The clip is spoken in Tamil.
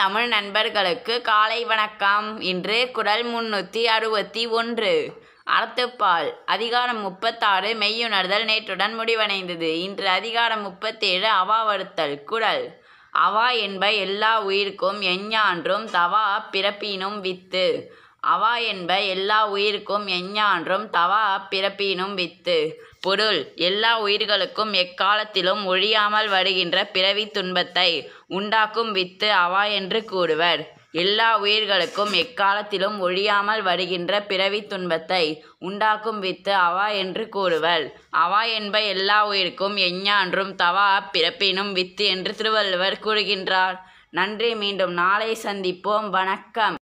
தமிழ் நண்பர்களுக்கு காலை வணக்கம். இன்று குரல் 361 அறத்துப்பால் அதிகாரம் 36 மெய்யுணர்தல் நேற்றுடன் முடிவடைந்தது. இன்று அதிகாரம் 37 அவாவறுத்தல். குரல் அவா என்ப எல்லா உயிர்க்கும் எஞ்ஞான்றும் தவா பிறப்பினும் வித்து. அவா என்ப எல்லா உயிர்க்கும் எஞ்ஞான்றும் தவா பிறப்பினும் வித்து. பொருள்: எல்லா உயிர்களுக்கும் எக்காலத்திலும் ஒழியாமல் வருகின்ற பிறவி துன்பத்தை உண்டாக்கும் வித்து அவா என்று கூறுவர். எல்லா உயிர்களுக்கும் எக்காலத்திலும் ஒழியாமல் வருகின்ற பிறவி துன்பத்தை உண்டாக்கும் வித்து அவா என்று கூறுவர். அவா என்ப எல்லா உயிர்க்கும் எஞ்ஞான்றும் தவா பிறப்பினும் வித்து என்று திருவள்ளுவர் கூறுகின்றார். நன்றி. மீண்டும் நாளை சந்திப்போம். வணக்கம்.